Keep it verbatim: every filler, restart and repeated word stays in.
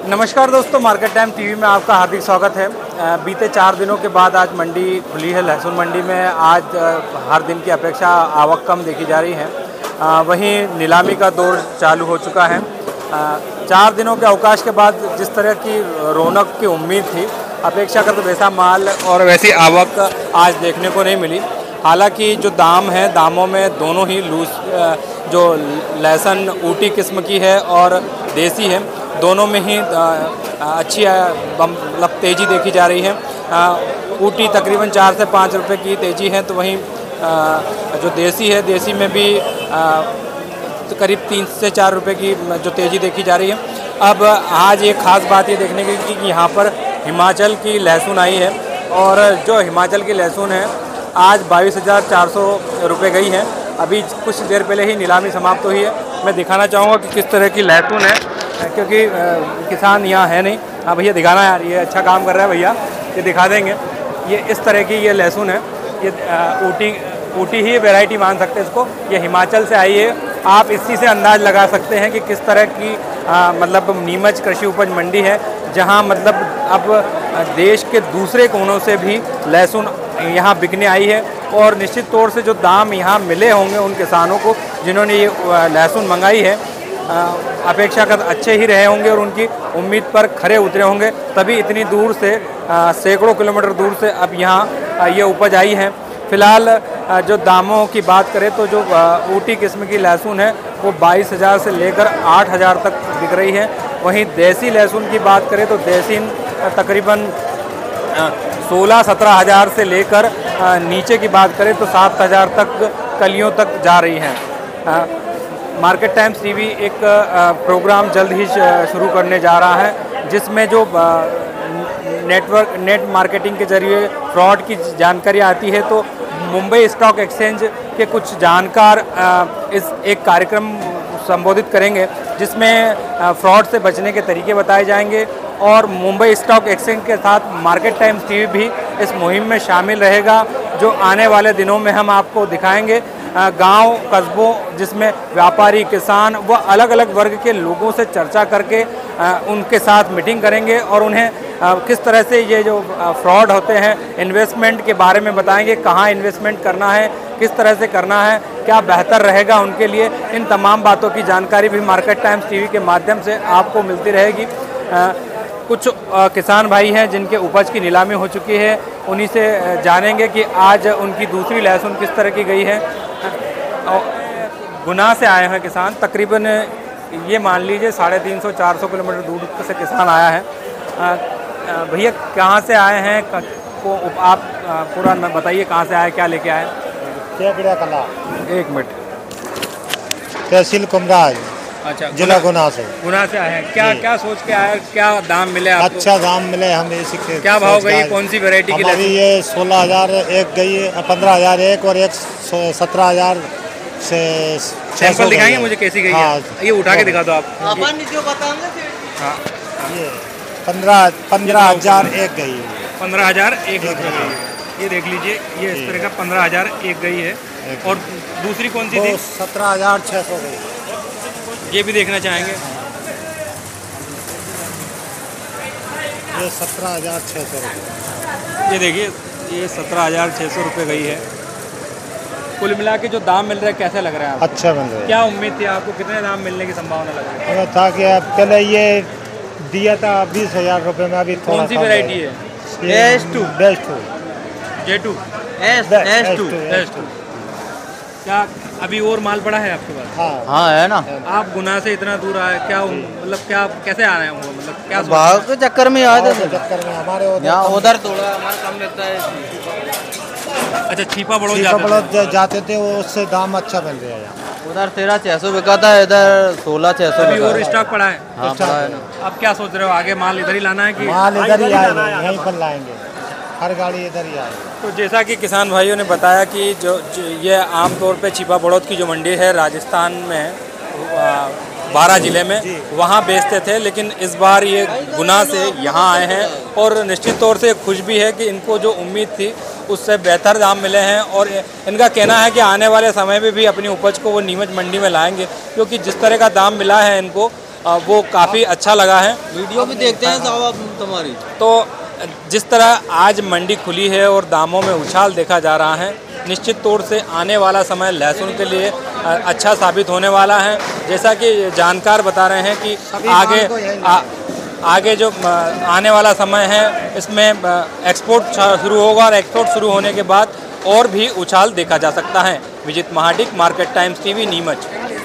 नमस्कार दोस्तों, market time TV में आपका हार्दिक स्वागत है। बीते चार दिनों के बाद आज मंडी खुली है। लहसुन मंडी में आज हर दिन की अपेक्षा आवक कम देखी जा रही है। वहीं नीलामी का दौर चालू हो चुका है। चार दिनों के अवकाश के बाद जिस तरह की रौनक की उम्मीद थी, अपेक्षाकृत वैसा माल और वैसी आवक आज देखने को नहीं मिली। हालांकि जो दाम है, दामों में दोनों ही लूज, जो लहसुन ऊटी किस्म की है और देसी है, दोनों में ही अच्छी मतलब तेज़ी देखी जा रही है। ऊटी तकरीबन चार से पाँच रुपए की तेज़ी है, तो वहीं जो देसी है, देसी में भी तो करीब तीन से चार रुपए की जो तेज़ी देखी जा रही है। अब आज एक ख़ास बात ये देखने की कि यहाँ पर हिमाचल की लहसुन आई है, और जो हिमाचल की लहसुन है आज बाईस हज़ार चार सौ रुपये गई है। अभी कुछ देर पहले ही नीलामी समाप्त हुई है। मैं दिखाना चाहूँगा कि किस तरह की लहसुन है, क्योंकि किसान यहाँ है नहीं। हाँ भैया, दिखाना यार, ये अच्छा काम कर रहा है भैया, ये दिखा देंगे। ये इस तरह की ये लहसुन है, ये ऊटी ऊटी ही वैरायटी मान सकते हैं इसको। ये हिमाचल से आई है। आप इसी से अंदाज़ लगा सकते हैं कि किस तरह की आ, मतलब नीमच कृषि उपज मंडी है, जहाँ मतलब अब देश के दूसरे कोनों से भी लहसुन यहाँ बिकने आई है। और निश्चित तौर से जो दाम यहाँ मिले होंगे उन किसानों को जिन्होंने ये लहसुन मंगाई है, अपेक्षाकृत अच्छे ही रहे होंगे और उनकी उम्मीद पर खरे उतरे होंगे, तभी इतनी दूर से, सैकड़ों किलोमीटर दूर से अब यहाँ ये उपज आई है। फ़िलहाल जो दामों की बात करें तो जो ऊटी किस्म की लहसुन है वो बाईस हज़ार से लेकर आठ हज़ार तक बिक रही है। वहीं देसी लहसुन की बात करें तो देसी तकरीबन सोलह सत्रह हज़ार से लेकर नीचे की बात करें तो सात हज़ार तक कलियों तक जा रही हैं। मार्केट टाइम्स टीवी एक प्रोग्राम जल्द ही शुरू करने जा रहा है, जिसमें जो नेटवर्क नेट मार्केटिंग के जरिए फ्रॉड की जानकारी आती है, तो मुंबई स्टॉक एक्सचेंज के कुछ जानकार इस एक कार्यक्रम संबोधित करेंगे, जिसमें फ्रॉड से बचने के तरीके बताए जाएंगे। और मुंबई स्टॉक एक्सचेंज के साथ मार्केट टाइम्स टीवी भी इस मुहिम में शामिल रहेगा, जो आने वाले दिनों में हम आपको दिखाएंगे। गांव कस्बों, जिसमें व्यापारी, किसान व अलग अलग वर्ग के लोगों से चर्चा करके उनके साथ मीटिंग करेंगे और उन्हें किस तरह से ये जो फ्रॉड होते हैं, इन्वेस्टमेंट के बारे में बताएंगे, कहाँ इन्वेस्टमेंट करना है, किस तरह से करना है, क्या बेहतर रहेगा उनके लिए। इन तमाम बातों की जानकारी भी मार्केट टाइम्स टीवी के माध्यम से आपको मिलती रहेगी। कुछ किसान भाई हैं जिनके उपज की नीलामी हो चुकी है, उन्हीं से जानेंगे कि आज उनकी दूसरी लहसुन किस तरह की गई है। गुना से आए हैं किसान, तकरीबन ये मान लीजिए साढ़े तीन सौ चार सौ किलोमीटर दूर से किसान आया है। भैया कहाँ से आए हैं, को आप पूरा बताइए, कहाँ से आए, क्या लेके आए? कला एक मिनट। तहसील कुमराज, अच्छा, जिला गुना से। गुना से आए हैं। क्या क्या सोच के आए, क्या दाम मिले आपको? अच्छा दाम मिले हमें इसी के। क्या भाव गई, कौन सी वैरायटी की? हमारी ये सोलह हज़ार एक गई, पंद्रह हज़ार एक और एक सत्रह हज़ार से। सैंपल दिखाएंगे मुझे कैसी गई है? ये उठा के दिखा दो आप। हाँ, ये पंद्रह पंद्रह हज़ार एक गई है। पंद्रह हज़ार एक गई है, ये देख लीजिए, ये इस तरह का पंद्रह हज़ार एक गई है। और दूसरी कौन सी थी? सत्रह हज़ार छः सौ गई। ये भी देखना चाहेंगे। ये सत्रह हज़ार छः सौ रुपये। ये देखिए, ये सत्रह हज़ार छः सौ रुपये गई है। कुल मिला के जो दाम मिल रहा है, कैसा लग रहा है आपको? अच्छा मिल रहा है। क्या उम्मीद थी आपको, कितने दाम मिलने की संभावना लग रही है? हमें था कि अब पहले ये दिया था बीस हज़ार रुपये में, अभी कौन सी वैरायटी है? S two best two J two S S two S two. क्या अभी और माल पड़ा है आपके पास? हाँ हाँ है ना। आप गुना से इतना दूर आए, क्या मतलब क्या कैसे आ रहे हैं वो, मतलब क्या भाव के चक्कर में आए थे? चक्कर में हमारे यहाँ उधर थोड़ा हमारा कम लगता है। अच्छा, छीपा बड़ो जाते, जाते थे, वो उससे दाम अच्छा मिल रहा है यहाँ। उधर तेरह छः सौ बिका था, इधर सोलह छः सौ बिका। और स्टॉक पड़ा है? हाँ पड़ा है ना। अब क्या सोच रहे हो, आगे माल इधर ही लाना है कि? माल इधर ही आएगा, यहीं पर लाएंगे, हर गाड़ी इधर ही आएगी। तो जैसा कि किसान भाइयों ने बताया कि जो, जो ये आमतौर पे छिपा बड़ौद की जो मंडी है राजस्थान में, बारह ज़िले में, वहाँ बेचते थे, लेकिन इस बार ये गुना से यहाँ आए हैं और निश्चित तौर से खुश भी है कि इनको जो उम्मीद थी उससे बेहतर दाम मिले हैं। और इनका कहना है कि आने वाले समय में भी अपनी उपज को वो नीमच मंडी में लाएंगे, क्योंकि जिस तरह का दाम मिला है इनको, वो काफ़ी अच्छा लगा है। वीडियो भी देखते हैं साहब आप तुम्हारी। तो जिस तरह आज मंडी खुली है और दामों में उछाल देखा जा रहा है, निश्चित तौर से आने वाला समय लहसुन के लिए अच्छा साबित होने वाला है। जैसा कि जानकार बता रहे हैं कि आगे आ, आगे जो आने वाला समय है इसमें एक्सपोर्ट शुरू होगा और एक्सपोर्ट शुरू होने के बाद और भी उछाल देखा जा सकता है। Vijit Mahadik, market times TV, Neemuch.